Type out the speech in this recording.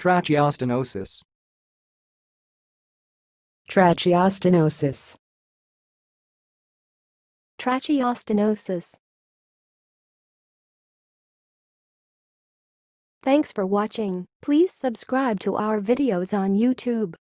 Tracheostenosis. Tracheostenosis. Tracheostenosis. Thanks for watching. Please subscribe to our videos on YouTube.